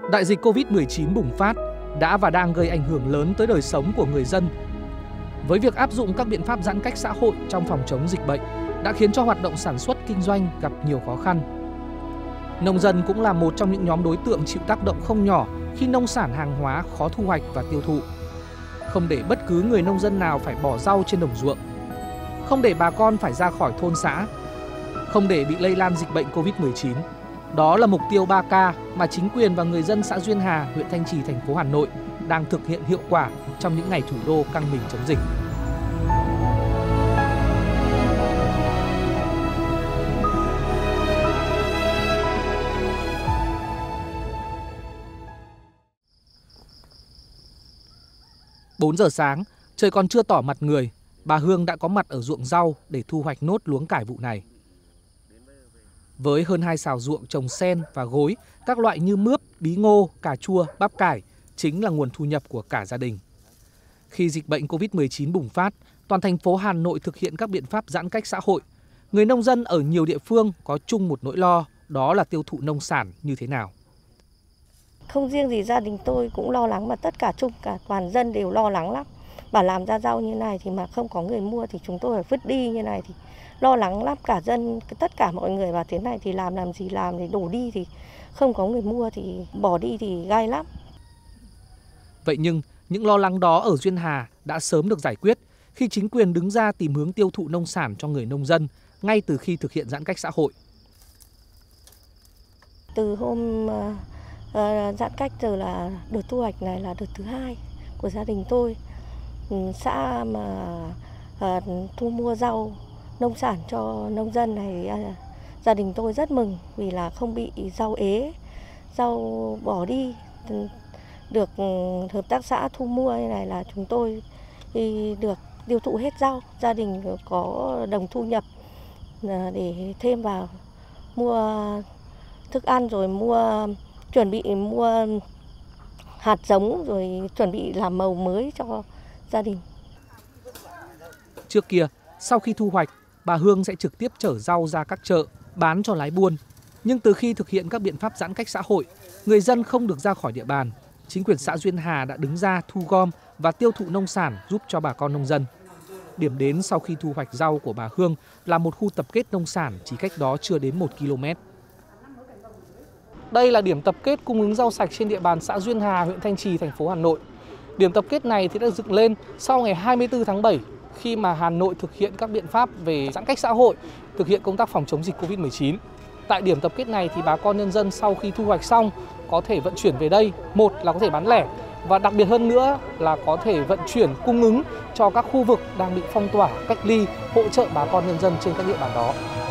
Đại dịch Covid-19 bùng phát đã và đang gây ảnh hưởng lớn tới đời sống của người dân. Với việc áp dụng các biện pháp giãn cách xã hội trong phòng chống dịch bệnh đã khiến cho hoạt động sản xuất kinh doanh gặp nhiều khó khăn. Nông dân cũng là một trong những nhóm đối tượng chịu tác động không nhỏ khi nông sản hàng hóa khó thu hoạch và tiêu thụ. Không để bất cứ người nông dân nào phải bỏ rau trên đồng ruộng, không để bà con phải ra khỏi thôn xã, không để bị lây lan dịch bệnh Covid-19. Đó là mục tiêu 3K mà chính quyền và người dân xã Duyên Hà, huyện Thanh Trì, thành phố Hà Nội đang thực hiện hiệu quả trong những ngày thủ đô căng mình chống dịch. Bốn giờ sáng, trời còn chưa tỏ mặt người, bà Hương đã có mặt ở ruộng rau để thu hoạch nốt luống cải vụ này. Với hơn 2 sào ruộng trồng sen và gối, các loại như mướp, bí ngô, cà chua, bắp cải chính là nguồn thu nhập của cả gia đình. Khi dịch bệnh Covid-19 bùng phát, toàn thành phố Hà Nội thực hiện các biện pháp giãn cách xã hội. Người nông dân ở nhiều địa phương có chung một nỗi lo, đó là tiêu thụ nông sản như thế nào. Không riêng gì gia đình tôi cũng lo lắng, mà tất cả cả toàn dân đều lo lắng lắm. Bà làm ra rau như này thì mà không có người mua thì chúng tôi phải vứt đi như này thì lo lắng lắm. Cả dân, tất cả mọi người vào thế này thì làm gì làm thì đổ đi thì không có người mua thì bỏ đi thì gai lắm. Vậy nhưng những lo lắng đó ở Duyên Hà đã sớm được giải quyết khi chính quyền đứng ra tìm hướng tiêu thụ nông sản cho người nông dân ngay từ khi thực hiện giãn cách xã hội. Từ hôm giãn cách giờ là đợt thu hoạch này là đợt thứ 2 của gia đình tôi. Xã mà thu mua rau nông sản cho nông dân này, gia đình tôi rất mừng vì là không bị rau ế, rau bỏ đi. Được hợp tác xã thu mua như này là chúng tôi được tiêu thụ hết rau, gia đình có đồng thu nhập để thêm vào mua thức ăn, rồi chuẩn bị mua hạt giống, rồi chuẩn bị làm màu mới cho gia đình. Trước kia, sau khi thu hoạch, bà Hương sẽ trực tiếp chở rau ra các chợ, bán cho lái buôn. Nhưng từ khi thực hiện các biện pháp giãn cách xã hội, người dân không được ra khỏi địa bàn. Chính quyền xã Duyên Hà đã đứng ra thu gom và tiêu thụ nông sản giúp cho bà con nông dân. Điểm đến sau khi thu hoạch rau của bà Hương là một khu tập kết nông sản chỉ cách đó chưa đến 1 km. Đây là điểm tập kết cung ứng rau sạch trên địa bàn xã Duyên Hà, huyện Thanh Trì, thành phố Hà Nội. Điểm tập kết này thì đã dựng lên sau ngày 24 tháng 7 khi mà Hà Nội thực hiện các biện pháp về giãn cách xã hội, thực hiện công tác phòng chống dịch Covid-19. Tại điểm tập kết này thì bà con nhân dân sau khi thu hoạch xong có thể vận chuyển về đây, một là có thể bán lẻ và đặc biệt hơn nữa là có thể vận chuyển cung ứng cho các khu vực đang bị phong tỏa, cách ly, hỗ trợ bà con nhân dân trên các địa bàn đó.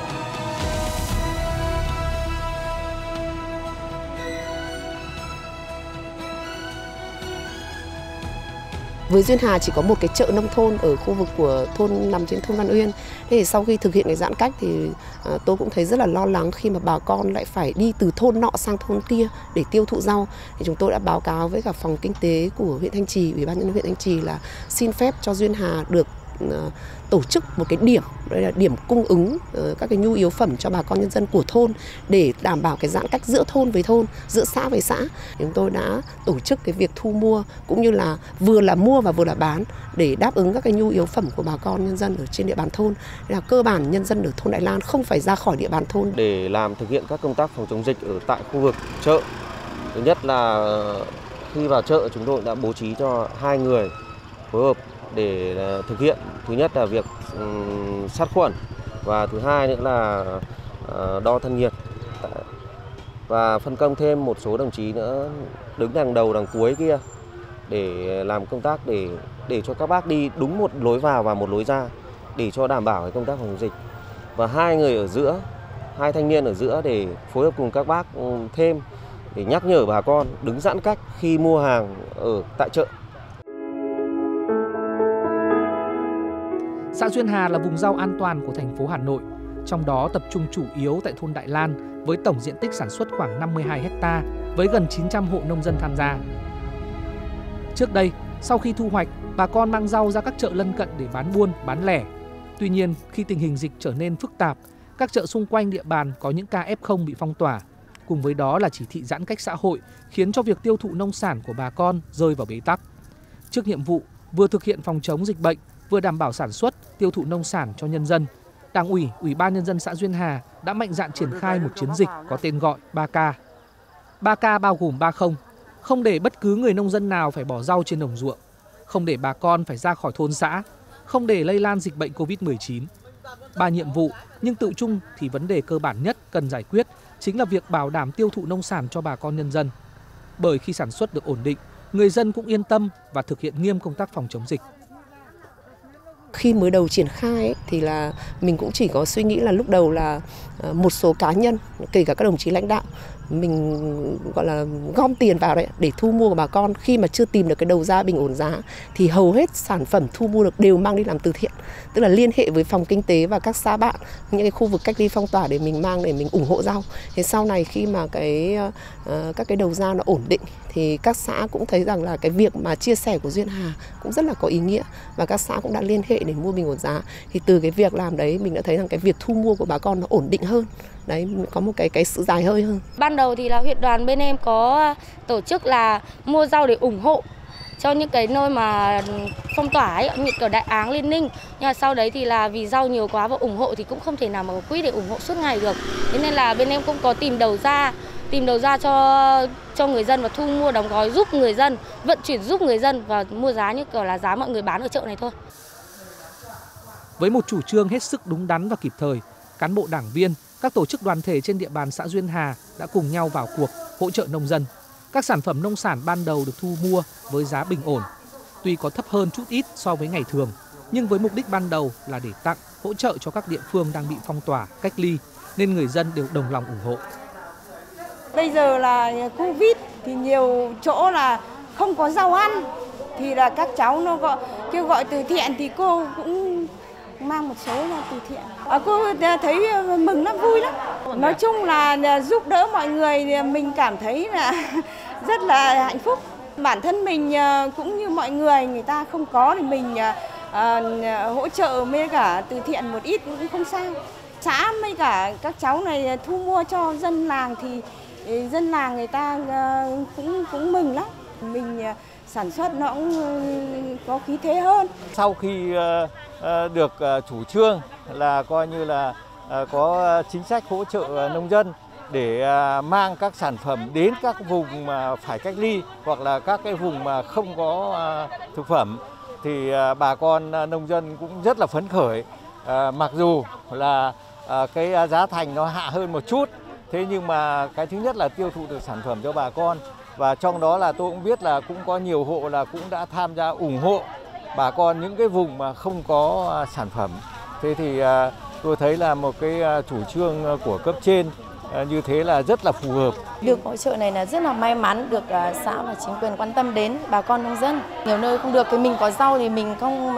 Với Duyên Hà chỉ có một cái chợ nông thôn ở khu vực của thôn nằm trên thôn Văn Uyên. Thế thì sau khi thực hiện cái giãn cách thì tôi cũng thấy rất là lo lắng khi mà bà con lại phải đi từ thôn nọ sang thôn kia để tiêu thụ rau. Thì chúng tôi đã báo cáo với cả phòng kinh tế của huyện Thanh Trì, Ủy ban nhân dân huyện Thanh Trì là xin phép cho Duyên Hà được tổ chức một cái điểm, đây là điểm cung ứng các cái nhu yếu phẩm cho bà con nhân dân của thôn để đảm bảo cái giãn cách giữa thôn với thôn, giữa xã với xã. Chúng tôi đã tổ chức cái việc thu mua cũng như là vừa là mua và vừa là bán để đáp ứng các cái nhu yếu phẩm của bà con nhân dân ở trên địa bàn thôn. Là cơ bản nhân dân ở thôn Đại Lan không phải ra khỏi địa bàn thôn. Để làm thực hiện các công tác phòng chống dịch ở tại khu vực chợ, thứ nhất là khi vào chợ chúng tôi đã bố trí cho 2 người phối hợp để thực hiện. Thứ nhất là việc sát khuẩn và thứ hai nữa là đo thân nhiệt, và phân công thêm một số đồng chí nữa đứng đằng đầu đằng cuối kia để làm công tác để cho các bác đi đúng một lối vào và một lối ra để cho đảm bảo cái công tác phòng chống dịch, và 2 người ở giữa, 2 thanh niên ở giữa để phối hợp cùng các bác thêm để nhắc nhở bà con đứng giãn cách khi mua hàng ở tại chợ. Xã Duyên Hà là vùng rau an toàn của thành phố Hà Nội, trong đó tập trung chủ yếu tại thôn Đại Lan với tổng diện tích sản xuất khoảng 52 ha với gần 900 hộ nông dân tham gia. Trước đây, sau khi thu hoạch, bà con mang rau ra các chợ lân cận để bán buôn, bán lẻ. Tuy nhiên, khi tình hình dịch trở nên phức tạp, các chợ xung quanh địa bàn có những ca F0 bị phong tỏa, cùng với đó là chỉ thị giãn cách xã hội khiến cho việc tiêu thụ nông sản của bà con rơi vào bế tắc. Trước nhiệm vụ vừa thực hiện phòng chống dịch bệnh, vừa đảm bảo sản xuất, tiêu thụ nông sản cho nhân dân, Đảng ủy, Ủy ban Nhân dân xã Duyên Hà đã mạnh dạn triển khai một chiến dịch có tên gọi 3K. 3K bao gồm 30, không để bất cứ người nông dân nào phải bỏ rau trên đồng ruộng, không để bà con phải ra khỏi thôn xã, không để lây lan dịch bệnh Covid-19. 3 nhiệm vụ, nhưng tự chung thì vấn đề cơ bản nhất cần giải quyết chính là việc bảo đảm tiêu thụ nông sản cho bà con nhân dân. Bởi khi sản xuất được ổn định, người dân cũng yên tâm và thực hiện nghiêm công tác phòng chống dịch. Khi mới đầu triển khai ấy, thì là mình cũng chỉ có suy nghĩ là lúc đầu là một số cá nhân, kể cả các đồng chí lãnh đạo, mình gọi là gom tiền vào đấy để thu mua của bà con. Khi mà chưa tìm được cái đầu ra bình ổn giá thì hầu hết sản phẩm thu mua được đều mang đi làm từ thiện, tức là liên hệ với phòng kinh tế và các xã bạn, những cái khu vực cách ly phong tỏa để mình mang để mình ủng hộ rau. Thế sau này khi mà các cái đầu ra nó ổn định thì các xã cũng thấy rằng là cái việc mà chia sẻ của Duyên Hà cũng rất là có ý nghĩa, và các xã cũng đã liên hệ để mua bình ổn giá. Thì từ cái việc làm đấy mình đã thấy rằng cái việc thu mua của bà con nó ổn định hơn. Đấy, có một cái sự dài hơi hơn. Ban đầu thì là huyện đoàn bên em có tổ chức là mua rau để ủng hộ cho những cái nơi mà phong tỏa ấy, như kiểu Đại Áng, Liên Ninh. Nhưng mà sau đấy thì là vì rau nhiều quá và ủng hộ thì cũng không thể nào mà có quỹ để ủng hộ suốt ngày được. Thế nên là bên em cũng có tìm đầu ra cho người dân và thu mua đóng gói giúp người dân, vận chuyển giúp người dân và mua giá như kiểu là giá mọi người bán ở chợ này thôi. Với một chủ trương hết sức đúng đắn và kịp thời, cán bộ đảng viên, các tổ chức đoàn thể trên địa bàn xã Duyên Hà đã cùng nhau vào cuộc hỗ trợ nông dân. Các sản phẩm nông sản ban đầu được thu mua với giá bình ổn. Tuy có thấp hơn chút ít so với ngày thường, nhưng với mục đích ban đầu là để tặng, hỗ trợ cho các địa phương đang bị phong tỏa, cách ly, nên người dân đều đồng lòng ủng hộ. Bây giờ là Covid thì nhiều chỗ là không có rau ăn, thì là các cháu nó kêu gọi từ thiện thì cô cũng mang một số ra từ thiện. Cô thấy mừng lắm, vui lắm. Nói chung là giúp đỡ mọi người, mình cảm thấy là rất là hạnh phúc. Bản thân mình cũng như mọi người ta không có thì mình hỗ trợ với cả từ thiện một ít cũng không sao. Xã với cả các cháu này thu mua cho dân làng thì dân làng người ta cũng mừng lắm. Mình sản xuất nó cũng có khí thế hơn. Sau khi được chủ trương là coi như là có chính sách hỗ trợ nông dân để mang các sản phẩm đến các vùng mà phải cách ly hoặc là các cái vùng mà không có thực phẩm, thì bà con nông dân cũng rất là phấn khởi. Mặc dù là cái giá thành nó hạ hơn một chút, thế nhưng mà cái thứ nhất là tiêu thụ được sản phẩm cho bà con, và trong đó là tôi cũng biết là cũng có nhiều hộ là cũng đã tham gia ủng hộ bà con những cái vùng mà không có sản phẩm. Thế thì tôi thấy là một cái chủ trương của cấp trên như thế là rất là phù hợp. Được hỗ trợ này là rất là may mắn, được xã và chính quyền quan tâm đến bà con nông dân. Nhiều nơi không được, thì mình có rau thì mình không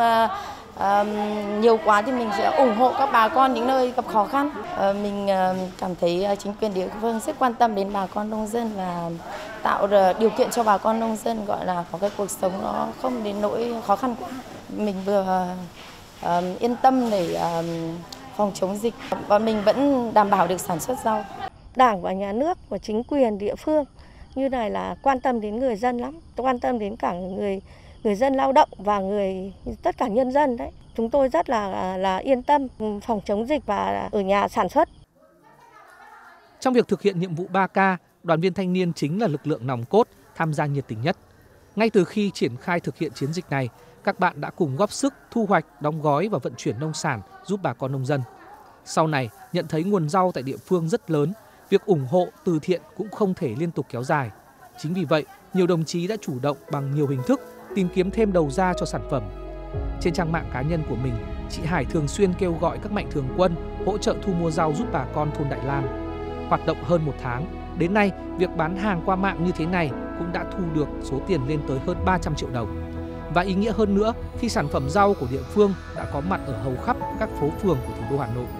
nhiều quá thì mình sẽ ủng hộ các bà con những nơi gặp khó khăn. Mình cảm thấy chính quyền địa phương rất quan tâm đến bà con nông dân và tạo điều kiện cho bà con nông dân gọi là có cái cuộc sống nó không đến nỗi khó khăn quá. Mình vừa yên tâm để phòng chống dịch và mình vẫn đảm bảo được sản xuất rau. Đảng và nhà nước và chính quyền địa phương như này là quan tâm đến người dân lắm, quan tâm đến cả người dân lao động và tất cả nhân dân đấy. Chúng tôi rất là yên tâm phòng chống dịch và ở nhà sản xuất. Trong việc thực hiện nhiệm vụ 3K, đoàn viên thanh niên chính là lực lượng nòng cốt tham gia nhiệt tình nhất. Ngay từ khi triển khai thực hiện chiến dịch này, các bạn đã cùng góp sức thu hoạch, đóng gói và vận chuyển nông sản giúp bà con nông dân. Sau này, nhận thấy nguồn rau tại địa phương rất lớn, việc ủng hộ từ thiện cũng không thể liên tục kéo dài. Chính vì vậy, nhiều đồng chí đã chủ động bằng nhiều hình thức tìm kiếm thêm đầu ra cho sản phẩm. Trên trang mạng cá nhân của mình, chị Hải thường xuyên kêu gọi các mạnh thường quân hỗ trợ thu mua rau giúp bà con thôn Đại Lan. Hoạt động hơn 1 tháng, đến nay việc bán hàng qua mạng như thế này cũng đã thu được số tiền lên tới hơn 300 triệu đồng. Và ý nghĩa hơn nữa khi sản phẩm rau của địa phương đã có mặt ở hầu khắp các phố phường của thủ đô Hà Nội.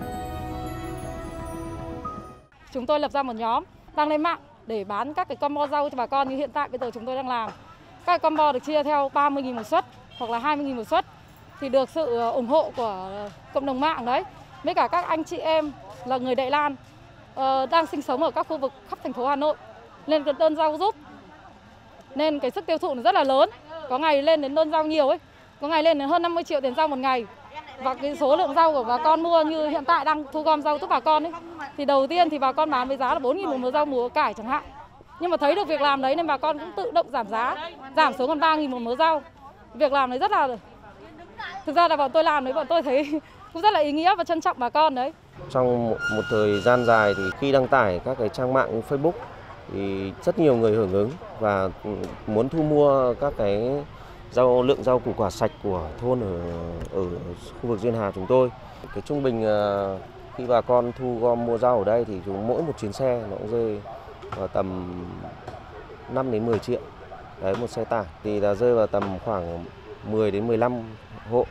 Chúng tôi lập ra một nhóm đăng lên mạng để bán các cái combo rau cho bà con như hiện tại bây giờ chúng tôi đang làm. Các combo được chia theo 30.000 một suất hoặc là 20.000 một suất, thì được sự ủng hộ của cộng đồng mạng đấy, với cả các anh chị em là người Đại Lan đang sinh sống ở các khu vực khắp thành phố Hà Nội lên cái đơn rau giúp, nên cái sức tiêu thụ nó rất là lớn, có ngày lên đến đơn rau nhiều ấy, có ngày lên đến hơn 50 triệu tiền rau một ngày. Và cái số lượng rau của bà con mua như hiện tại đang thu gom rau giúp bà con ấy, thì đầu tiên thì bà con bán với giá là 4.000 một mớ rau mùa cải chẳng hạn. Nhưng mà thấy được việc làm đấy nên bà con cũng tự động giảm giá, giảm xuống còn 3.000 một mớ rau. Việc làm đấy rất là, thực ra là bọn tôi làm đấy, bọn tôi thấy cũng rất là ý nghĩa và trân trọng bà con đấy. Trong một thời gian dài thì khi đăng tải các cái trang mạng như Facebook thì rất nhiều người hưởng ứng và muốn thu mua các cái lượng rau củ quả sạch của thôn ở khu vực Duyên Hà chúng tôi. Cái trung bình khi bà con thu gom mua rau ở đây thì mỗi một chuyến xe nó cũng rơi vào tầm 5 đến 10 triệu. Đấy, một xe tải thì là rơi vào tầm khoảng 10 đến 15 hộ.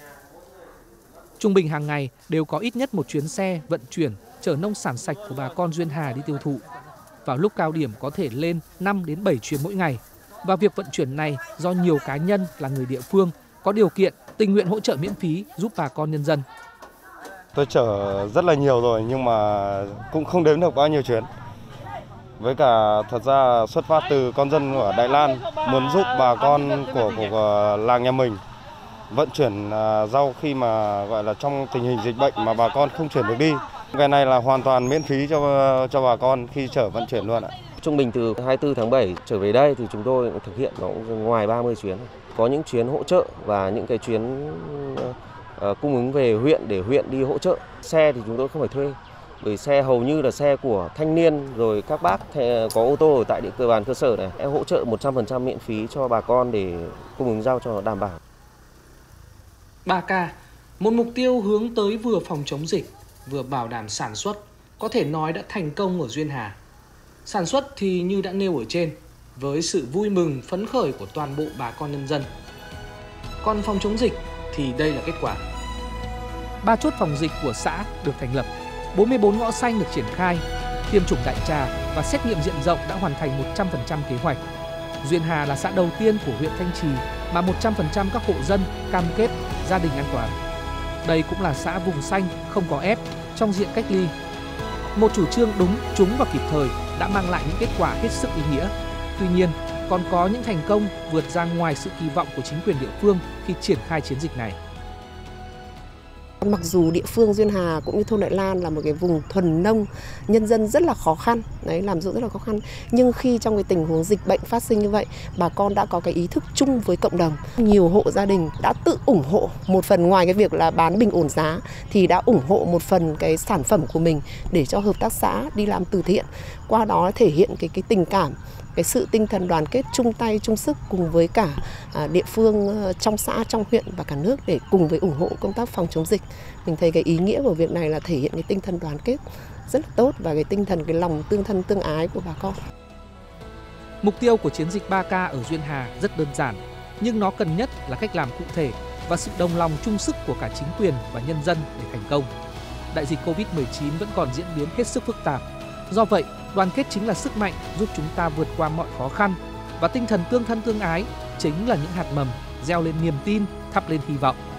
Trung bình hàng ngày đều có ít nhất một chuyến xe vận chuyển chở nông sản sạch của bà con Duyên Hà đi tiêu thụ. Vào lúc cao điểm có thể lên 5 đến 7 chuyến mỗi ngày. Và việc vận chuyển này do nhiều cá nhân là người địa phương có điều kiện tình nguyện hỗ trợ miễn phí giúp bà con nhân dân. Tôi chở rất là nhiều rồi nhưng mà cũng không đếm được bao nhiêu chuyến. Với cả thật ra xuất phát từ con dân ở Đại Lan muốn giúp bà con của làng nhà mình vận chuyển rau khi mà gọi là trong tình hình dịch bệnh mà bà con không chuyển được đi. Cái này là hoàn toàn miễn phí cho bà con khi chở vận chuyển luôn ạ. Trung bình từ 24 tháng 7 trở về đây thì chúng tôi thực hiện nó ngoài 30 chuyến. Có những chuyến hỗ trợ và những cái chuyến cung ứng về huyện để huyện đi hỗ trợ. Xe thì chúng tôi không phải thuê, bởi xe hầu như là xe của thanh niên rồi các bác có ô tô ở tại địa bàn cơ sở này. Em hỗ trợ 100% miễn phí cho bà con để cung ứng rau cho đảm bảo. 3K, một mục tiêu hướng tới vừa phòng chống dịch, vừa bảo đảm sản xuất, có thể nói đã thành công ở Duyên Hà. Sản xuất thì như đã nêu ở trên, với sự vui mừng, phấn khởi của toàn bộ bà con nhân dân. Còn phòng chống dịch thì đây là kết quả. 3 chốt phòng dịch của xã được thành lập, 44 ngõ xanh được triển khai, tiêm chủng đại trà và xét nghiệm diện rộng đã hoàn thành 100% kế hoạch. Duyên Hà là xã đầu tiên của huyện Thanh Trì mà 100% các hộ dân cam kết gia đình an toàn. Đây cũng là xã vùng xanh không có F trong diện cách ly. Một chủ trương đúng, trúng và kịp thời đã mang lại những kết quả hết sức ý nghĩa. Tuy nhiên, còn có những thành công vượt ra ngoài sự kỳ vọng của chính quyền địa phương khi triển khai chiến dịch này. Mặc dù địa phương Duyên Hà cũng như thôn Đại Lan là một cái vùng thuần nông, nhân dân rất là khó khăn, làm ruộng rất là khó khăn. Nhưng khi trong cái tình huống dịch bệnh phát sinh như vậy, bà con đã có cái ý thức chung với cộng đồng. Nhiều hộ gia đình đã tự ủng hộ một phần, ngoài cái việc là bán bình ổn giá thì đã ủng hộ một phần cái sản phẩm của mình để cho hợp tác xã đi làm từ thiện. Qua đó thể hiện cái tình cảm, cái sự tinh thần đoàn kết chung tay chung sức cùng với cả địa phương trong xã, trong huyện và cả nước để cùng với ủng hộ công tác phòng chống dịch. Mình thấy cái ý nghĩa của việc này là thể hiện cái tinh thần đoàn kết rất là tốt và cái tinh thần, cái lòng tương thân tương ái của bà con. Mục tiêu của chiến dịch 3K ở Duyên Hà rất đơn giản, nhưng nó cần nhất là cách làm cụ thể và sự đồng lòng chung sức của cả chính quyền và nhân dân để thành công. Đại dịch Covid-19 vẫn còn diễn biến hết sức phức tạp. Do vậy, đoàn kết chính là sức mạnh giúp chúng ta vượt qua mọi khó khăn, và tinh thần tương thân tương ái chính là những hạt mầm gieo lên niềm tin, thắp lên hy vọng.